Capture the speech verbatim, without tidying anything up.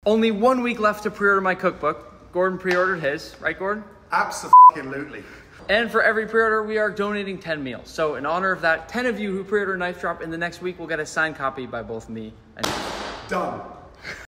Only one week left to pre-order my cookbook. Gordon pre-ordered his, right Gordon? Absolutely. And for every pre-order, we are donating ten meals. So in honor of that, ten of you who pre-order Knife Drop in the next week will get a signed copy by both me and you. Done.